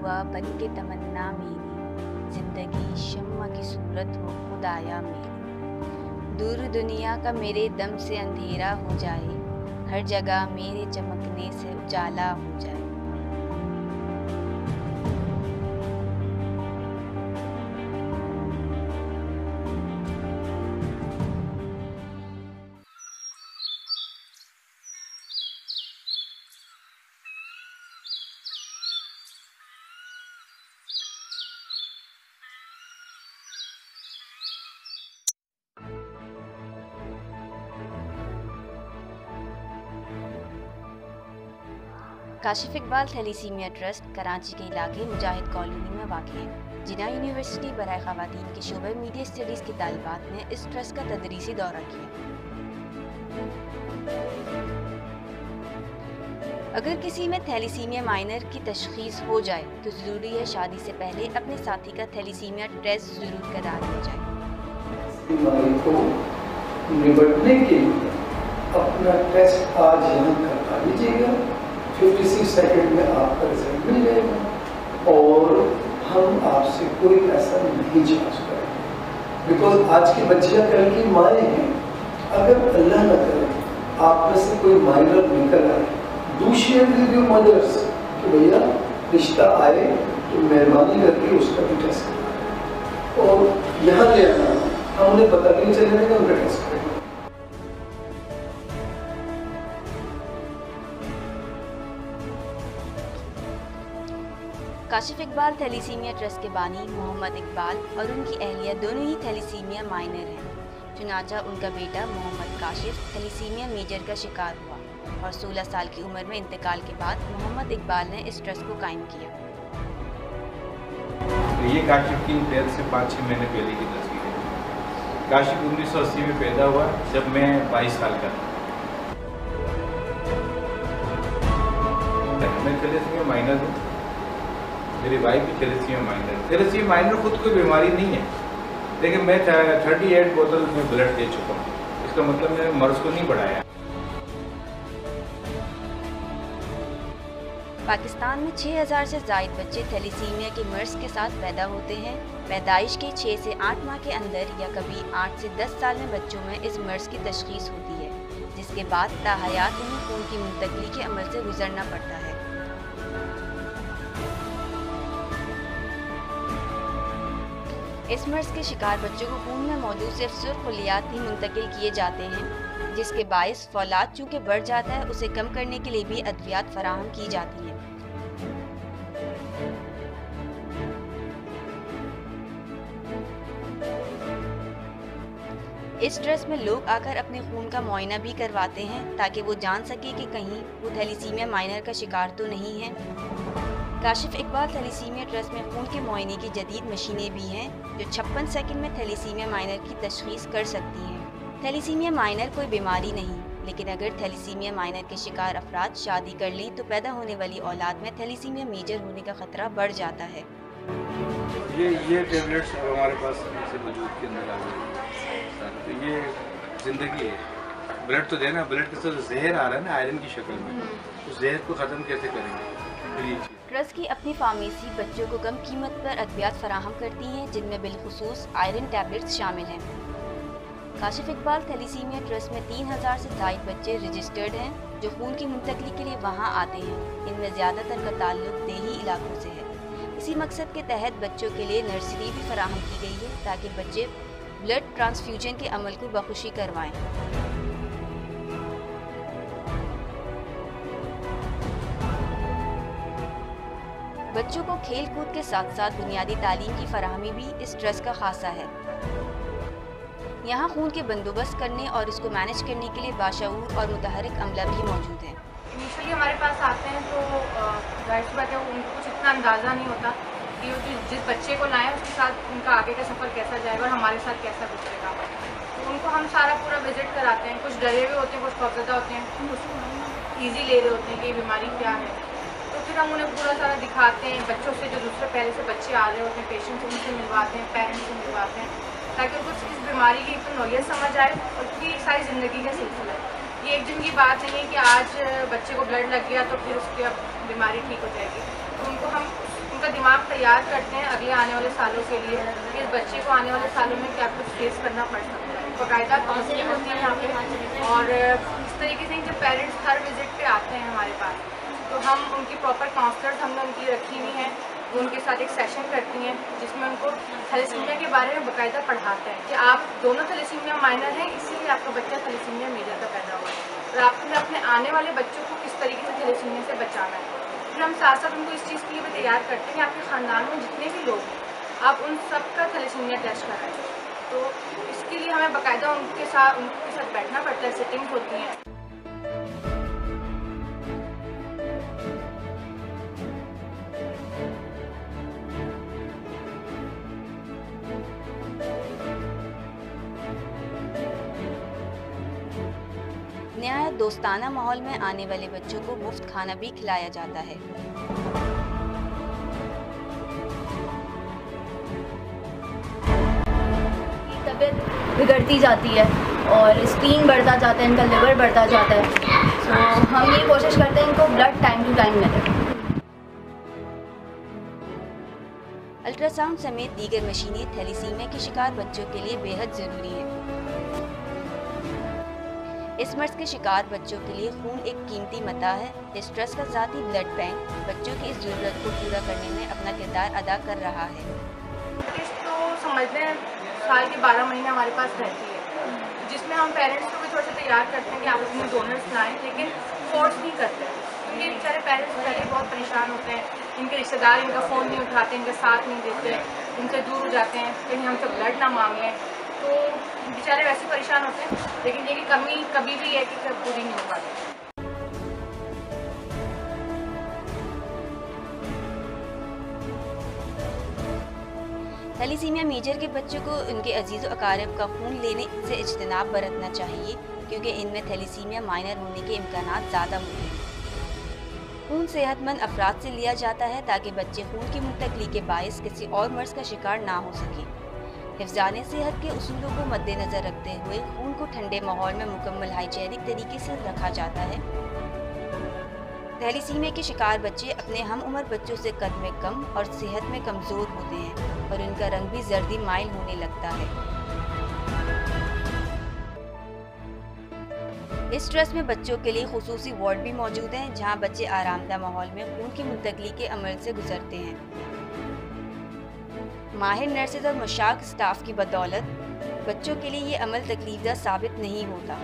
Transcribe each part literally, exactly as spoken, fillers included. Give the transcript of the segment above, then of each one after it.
हुआ बन के तमन्ना मेरी, जिंदगी शम्मा की सूरत हो खुदाया मेरी। दूर दुनिया का मेरे दम से अंधेरा हो जाए, हर जगह मेरे चमकने से उजाला हो जाए। काशिफ इकबाल थैलीसीमिया ट्रस्ट कराची के इलाके मुजाहिद कॉलोनी में वाक़ है। जिन्ना यूनिवर्सिटी बराए ख़वातीन के शोबे मीडिया स्टडीज़ के तालिबात ने इस ट्रस्ट का तदरीसी दौरा किया। अगर किसी में थैलीसीमिया माइनर की तशख़ीस हो जाए तो ज़रूरी है शादी से पहले अपने साथी का थैलीसीमिया टेस्ट ज़रूर करा दिया जाए। बीमारी को निपटने के लिए अपना टेस्ट आज यहाँ करवा लीजिएगा, छत्तीस सेकंड में आपका रिजल्ट मिल जाएगा और हम आपसे कोई पैसा नहीं चार्ज करेंगे। बिकॉज आज की बच्चियां कल की माएँ हैं। अगर अल्लाह न करे आप में से कोई माइनर निकल आए, do share with your mothers कि भैया रिश्ता आए तो मेहरबानी करके उसका भी टेस्ट करें और यहाँ ले आना, हम उन्हें पता भी नहीं चलने देंगे, उनका टेस्ट करेंगे। काशिफ इकबाल थैलीसीमिया ट्रस्ट के बानी मोहम्मद इकबाल और उनकी अहलिया दोनों ही थैलीसीमिया माइनर हैं। चुनांचा उनका बेटा मोहम्मद काशिफ थैलीसीमिया मेजर का शिकार हुआ और सोलह साल की उम्र में इंतकाल के बाद मोहम्मद इकबाल ने इस ट्रस्ट को कायम किया। ये काशिफ की डेथ से पाँच छः महीने पहले की तस्वीर है। काशिफ उन्नीस सौ अस्सी में पैदा हुआ जब मैं बाईस साल का था। मैं थैलेसीमिया माइनर हूँ, मेरी वाइफ भी थैलेसीमिया माइनर। थैलेसीमिया माइनर खुद कोई बीमारी नहीं है, लेकिन मैं थर्टी एट बोतल में ब्लड दे चुका हूँ। इसका मतलब मैंने मर्ज को नहीं बढ़ाया। पाकिस्तान में छह हज़ार से ज़ायद बच्चे थैलीसीमिया के मर्ज के साथ पैदा होते हैं। पैदाइश के छह से आठ माह के अंदर या कभी आठ से दस साल में बच्चों में इस मर्ज की तशख़ीस होती है, जिसके बाद ताहयात उन्हें खून की मुंतकली के अमल से गुजरना पड़ता है। इस मर्ज के शिकार बच्चों को खून में मौजूद सिर्फ सुर्खलियात ही मुंतकिल किए जाते हैं, जिसके बायस फौलाद चूँकि बढ़ जाता है, उसे कम करने के लिए भी अद्वियात फराहम की जाती हैं। इस ट्रस्ट में लोग आकर अपने खून का मुआयना भी करवाते हैं ताकि वो जान सके कि कहीं वो थैलीसीमिया माइनर का शिकार तो नहीं है। काशिफ इकबाल थैलीसीमिया ट्रस्ट में खून के मुआयने की जदीद मशीनें भी हैं जो छप्पन सेकंड में थैलीसीमिया माइनर की तशख़ीस कर सकती हैं। थैलीसीमिया माइनर कोई बीमारी नहीं, लेकिन अगर थैलीसीमिया माइनर के शिकार अफराद शादी कर लें तो पैदा होने वाली औलाद में थैलीसीमिया मेजर होने का खतरा बढ़ जाता है। ये ये टेबलेट्स हमारे पास से वजूद के अंदर आ गए, तो ये ज़िंदगी है। ब्लड तो देना, ब्लड के साथ जहर आ रहा है ना आयरन की शक्ल में, उस जहर को ख़त्म कैसे करेंगे? ट्रस्ट की अपनी फार्मेसी बच्चों को कम कीमत पर अद्वियात फराहम करती हैं, जिनमें बिलखुसूस आयरन टैबलेट्स शामिल हैं। काशिफ इकबाल थैलीसीमिया ट्रस्ट में तीन हज़ार से ज़ायद बच्चे रजिस्टर्ड हैं जो खून की मुंतकली के लिए वहां आते हैं। इनमें ज़्यादातर का ताल्लुक देही इलाकों से है। इसी मकसद के तहत बच्चों के लिए नर्सरी भी फराहम की गई है ताकि बच्चे ब्लड ट्रांसफ्यूजन के अमल को बखुशी करवाएं। बच्चों को खेल कूद के साथ साथ बुनियादी तालीम की फराहमी भी इस ट्रस्ट का खासा है। यहाँ खून के बंदोबस्त करने और इसको मैनेज करने के लिए बाशऊर और मुतहरिक अमला भी मौजूद है। इनिशियली हमारे पास आते हैं तो जाहिर सी बात है उनको कुछ इतना अंदाज़ा नहीं होता कि वो जिस बच्चे को लाएं उसके साथ उनका आगे का सफ़र कैसा जाएगा और हमारे साथ कैसा गुजरेगा। तो उनको हम सारा पूरा विजिट कराते हैं। कुछ डरे हुए होते हैं, कुछ खौफजदा होते हैं, कुछ ईजी ले रहे होते हैं कि बीमारी क्या है। तो फिर हम उन्हें पूरा सारा दिखाते हैं। बच्चों से जो दूसरे पहले से बच्चे आ रहे होते हैं, पेशेंट से उनसे मिलवाते हैं, पेरेंट्स से मिलवाते हैं, ताकि उनको इस बीमारी की तो नौयत समझ आए और फिर सारी ज़िंदगी का सिलसिला है। ये एक दिन की बात नहीं है कि आज बच्चे को ब्लड लग गया तो फिर उसकी अब बीमारी ठीक हो जाएगी। तो उनको हम उनका दिमाग तैयार करते हैं अगले आने वाले सालों के लिए कि इस बच्चे को आने वाले सालों में क्या कुछ फेस करना पड़ सकता है। बाकायदा काउंसलिंग होती है यहाँ पे, और इस तरीके से जब पेरेंट्स हर विजिट पे आते हैं हमारे पास, तो हम उनकी प्रॉपर काउंसलर्स हमने उनकी रखी हुई हैं, वो उनके साथ एक सेशन करती हैं जिसमें उनको थैलेसीमिया के बारे में बाकायदा पढ़ाते हैं कि आप दोनों थैलेसीमिया माइनर हैं, इसीलिए आपका बच्चा थैलेसीमिया मेजर का पैदा हुआ है, और आपने अपने आने वाले बच्चों को किस तरीके से थैलेसीमिया से बचाना है। फिर हम साथ साथ उनको इस चीज़ के लिए भी तैयार करते हैं कि आपके ख़ानदान में जितने भी लोग हैं आप उन सब का थैलेसीमिया टेस्ट कराएं। तो इसके लिए हमें बाकायदा उनके साथ उनके साथ बैठना पड़ता है, सेटिंग्स होती हैं। नहायत दोस्ताना माहौल में आने वाले बच्चों को मुफ्त खाना भी खिलाया जाता है। तबीयत बिगड़ती जाती है और स्क्रीन बढ़ता जाता है, इनका लिवर बढ़ता जाता है, तो हम ये कोशिश करते हैं इनको ब्लड टाइम टू टाइम मिले। अल्ट्रासाउंड समेत दीगर मशीनें थैलेसीमिया के शिकार बच्चों के लिए बेहद ज़रूरी है। इस मर्ज के शिकार बच्चों के लिए खून एक कीमती मता है। इस ट्रस्ट का ज़ाती ब्लड बैंक बच्चों की इस ज़रूरत को पूरा करने में अपना किरदार अदा कर रहा है। तो समझते हैं साल के बारह महीने हमारे पास रहती है, जिसमें हम पेरेंट्स को भी थोड़ा सा तैयार करते हैं कि आप अपने डोनर्स लाएँ, लेकिन फोर्स नहीं करते क्योंकि ये बेचारे पेरेंट्स पहले बहुत परेशान होते हैं, इनके रिश्तेदार इनका फ़ोन नहीं उठाते, इनका साथ नहीं देते, इनसे दूर हो जाते हैं, कहीं हमसे ब्लड ना मांग लें, तो बेचारे वैसे परेशान होते हैं। लेकिन ये कि कमी कभी भी है कि पूरी नहीं हो पाती। थैलेसीमिया मेजर के बच्चों को उनके अजीज़ व अकारिब का खून लेने से इज्तनाब बरतना चाहिए, क्योंकि इनमें थैलेसीमिया माइनर होने के इम्कानात ज़्यादा होते हैं। खून सेहतमंद अफराद से लिया जाता है ताकि बच्चे खून की मुंतकली के बायस किसी और मर्ज का शिकार ना हो सके। हिफ्ज़ाने सेहत के उसूलों को मद्देनज़र रखते हुए खून को ठंडे माहौल में मुकम्मल हाइजीनिक तरीके से रखा जाता है। थैलेसीमिया के शिकार बच्चे अपने हम उम्र बच्चों से कद में कम और सेहत में कमज़ोर होते हैं और उनका रंग भी जर्दी माइल होने लगता है। इस ट्रस्ट में बच्चों के लिए खुसूसी वार्ड भी मौजूद हैं, जहां बच्चे आरामदा माहौल में खून की मुंतकली के अमल से गुजरते हैं। माहिर नर्सेज और मुशाक स्टाफ की बदौलत बच्चों के लिए ये अमल तकलीफदा साबित नहीं होता।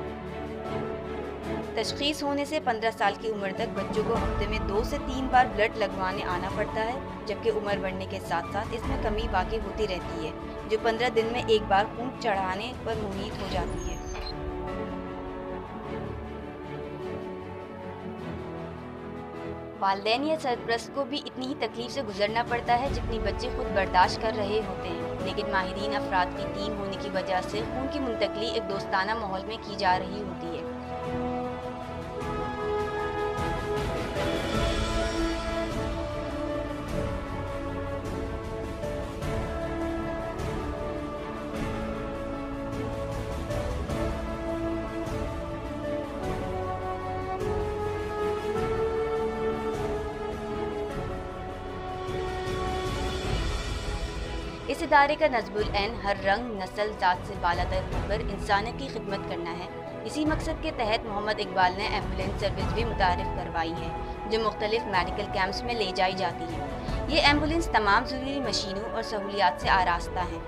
तशख़ीस होने से पंद्रह साल की उम्र तक बच्चों को हफ्ते में दो से तीन बार ब्लड लगवाने आना पड़ता है, जबकि उम्र बढ़ने के साथ साथ इसमें कमी वाक़ई होती रहती है, जो पंद्रह दिन में एक बार खून चढ़ाने पर मुनीत हो जाती है। वालिदैन या सरपरस्त को भी इतनी ही तकलीफ से गुजरना पड़ता है जितनी बच्चे खुद बर्दाश्त कर रहे होते हैं, लेकिन माहिरीन अफराद की टीम होने की वजह से खून की मुंतकली एक दोस्ताना माहौल में की जा रही होती है। इस इदारे का नज़्बुल ऐन हर रंग, नस्ल, ज़ात से बालातर होकर इंसानियत की खिदमत करना है। इसी मकसद के तहत मोहम्मद इकबाल ने एम्बुलेंस सर्विस भी मुतारिफ करवाई है, जो मुख्तलिफ मेडिकल कैंप्स में ले जाई जाती है। ये एम्बुलेंस तमाम ज़रूरी मशीनों और सहूलियात से आरास्ता है।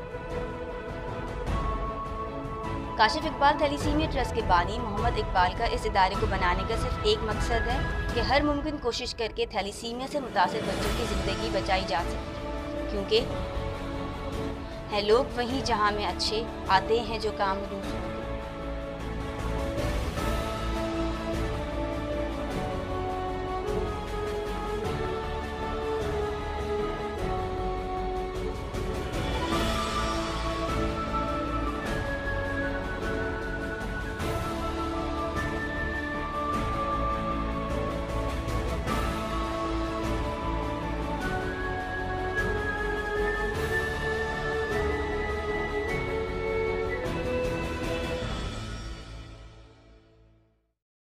काशिफ इकबाल थैलेसीमिया ट्रस्ट के बानी मोहम्मद इकबाल का इस इदारे को बनाने का सिर्फ एक मकसद है कि हर मुमकिन कोशिश करके थैलेसीमिया से मुतासिर बच्चों की ज़िंदगी बचाई जा सके, क्योंकि हैं लोग वहीं जहां में अच्छे आते हैं जो काम दूसरों